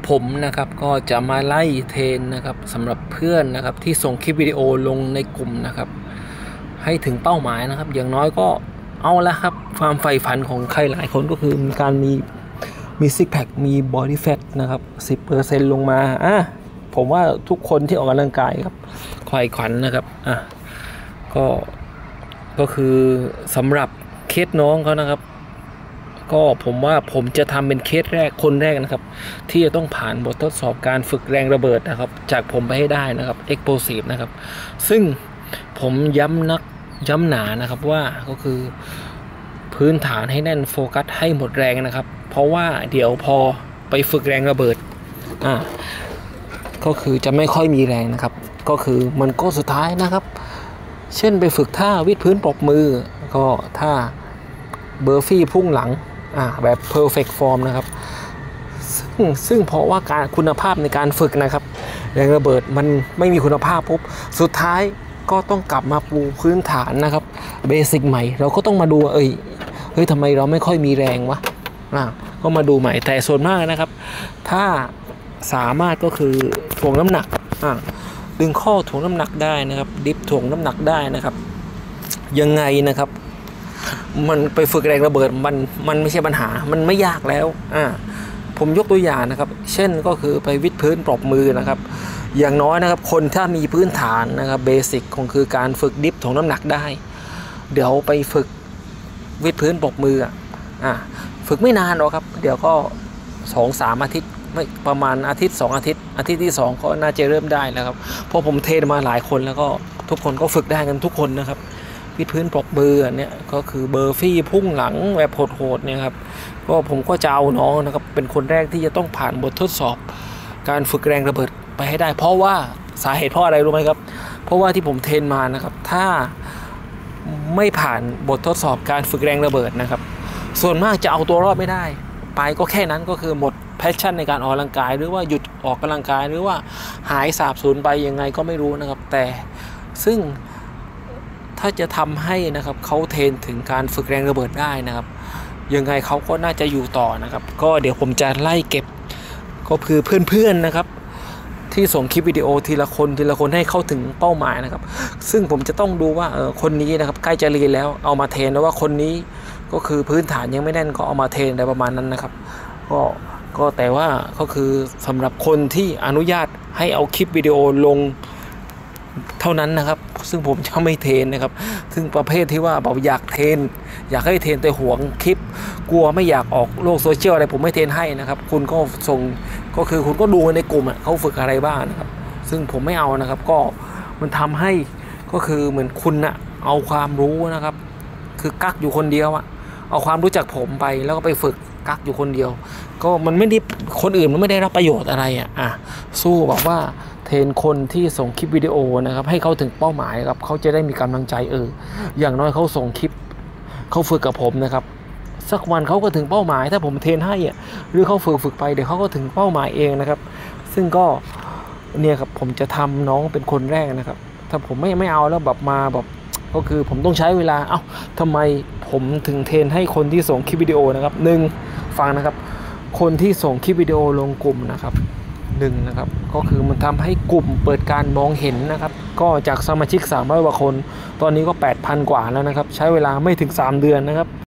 ผมนะครับก็จะมาไล่เทรนนะครับสำหรับเพื่อนนะครับที่ส่งคลิปวิดีโอลงในกลุ่มนะครับให้ถึงเป้าหมายนะครับอย่างน้อยก็เอาละครับความใฝ่ฝันของใครหลายคนก็คือการมีซิกแพคมีบอดี้แฟทนะครับ 10% ลงมาผมว่าทุกคนที่ออกกำลังกายครับใฝ่ฝันนะครับก็คือสำหรับเคสน้องเขานะครับก็ผมว่าผมจะทำเป็นเคสแรกคนแรกนะครับที่จะต้องผ่านบททดสอบการฝึกแรงระเบิดนะครับจากผมไปให้ได้นะครับ Explosive นะครับซึ่งผมย้ำหนานะครับว่าก็คือพื้นฐานให้แน่นโฟกัสให้หมดแรงนะครับเพราะว่าเดี๋ยวพอไปฝึกแรงระเบิดก็คือจะไม่ค่อยมีแรงนะครับก็คือมันก็สุดท้ายนะครับเช่นไปฝึกท่าวิดพื้นปรบมือก็ท่าเบอร์ฟี่พุ่งหลังแบบ perfect form นะครับซึ่งเพราะว่าการคุณภาพในการฝึกนะครับแรงระเบิดมันไม่มีคุณภาพปุ๊บสุดท้ายก็ต้องกลับมาปูพื้นฐานนะครับเบสิกใหม่เราก็ต้องมาดูเฮ้ยทำไมเราไม่ค่อยมีแรงวะก็มาดูใหม่แต่ส่วนมากนะครับถ้าสามารถก็คือถ่วงน้ำหนักดึงข้อถ่วงน้ำหนักได้นะครับดิฟถ่วงน้ำหนักได้นะครับยังไงนะครับมันไปฝึกแรงระเบิดมันไม่ใช่ปัญหามันไม่ยากแล้วผมยกตัวอย่างนะครับเช่นก็คือไปวิดพื้นปรบมือนะครับอย่างน้อยนะครับคนถ้ามีพื้นฐานนะครับเบสิกของคือการฝึกดิฟถ่วงน้ำหนักได้เดี๋ยวไปฝึกวิดพื้นปรบมือฝึกไม่นานหรอกครับเดี๋ยวก็ 2-3 อาทิตย์ไม่ประมาณอาทิตย์2 อาทิตย์ที่2ก็น่าจะเริ่มได้แล้วครับเพราะผมเทรนมาหลายคนแล้วก็ทุกคนก็ฝึกได้กันทุกคนนะครับวิดพื้นปรบมือเนี่ยก็คือเบอร์ฟี่พุ่งหลังแบบโหดๆเนี่ยครับก็ผมก็จะเอาน้องนะครับเป็นคนแรกที่จะต้องผ่านบททดสอบการฝึกแรงระเบิดไปให้ได้เพราะว่าสาเหตุเพราะอะไรรู้ไหมครับเพราะว่าที่ผมเทรนมานะครับถ้าไม่ผ่านบททดสอบการฝึกแรงระเบิดนะครับส่วนมากจะเอาตัวรอดไม่ได้ไปก็แค่นั้นก็คือหมดแพชชั่นในการออกกำลังกายหรือว่าหยุดออกกำลังกายหรือว่าหายสาบสูญไปยังไงก็ไม่รู้นะครับแต่ซึ่งถ้าจะทำให้นะครับเขาเทรนถึงการฝึกแรงระเบิดได้นะครับยังไงเขาก็น่าจะอยู่ต่อนะครับก็เดี๋ยวผมจะไล่เก็บก็คือเพื่อนๆนะครับที่ส่งคลิปวิดีโอทีละคนให้เข้าถึงเป้าหมายนะครับซึ่งผมจะต้องดูว่าคนนี้นะครับใกล้จะเรียนแล้วเอามาเทรนแล้วว่าคนนี้ก็คือพื้นฐานยังไม่แน่นก็เอามาเทรนอะไรประมาณนั้นนะครับก็แต่ว่าก็คือสำหรับคนที่อนุญาตให้เอาคลิปวิดีโอลงเท่านั้นนะครับซึ่งผมจะไม่เทรนนะครับซึ่งประเภทที่ว่าบอกอยากเทรนอยากให้เทรนแต่หวงคลิปกลัวไม่อยากออกโลกโซเชียลอะไรผมไม่เทรนให้นะครับคุณก็ส่งก็คือคุณก็ดูในกลุ่มเขาฝึกอะไรบ้างนะครับซึ่งผมไม่เอานะครับก็มันทำให้ก็คือเหมือนคุณเอาความรู้นะครับคือกักอยู่คนเดียวเอาความรู้จักผมไปแล้วก็ไปฝึกกักอยู่คนเดียวก็มันไม่ได้คนอื่นมันไม่ได้รับประโยชน์อะไรสู้บอกว่าเทรนคนที่ส่งคลิปวิดีโอนะครับให้เขาถึงเป้าหมายครับเขาจะได้มีกำลังใจอย่างน้อยเขาส่งคลิปเขาฝึกกับผมนะครับสักวันเขาก็ถึงเป้าหมายถ้าผมเทรนให้หรือเขาฝึกไปเดี๋ยวเขาก็ถึงเป้าหมายเองนะครับซึ่งก็เนี่ยครับผมจะทำน้องเป็นคนแรกนะครับถ้าผมไม่เอาแล้วแบบมาแบบก็คือผมต้องใช้เวลาทำไมผมถึงเทรนให้คนที่ส่งคลิปวิดีโอนะครับฟังนะครับคนที่ส่งคลิปวิดีโอลงกลุ่มนะครับนะครับก็คือมันทำให้กลุ่มเปิดการมองเห็นนะครับก็จากสมาชิก300 กว่าคนตอนนี้ก็ 8,000 กว่าแล้วนะครับใช้เวลาไม่ถึง3 เดือนนะครับ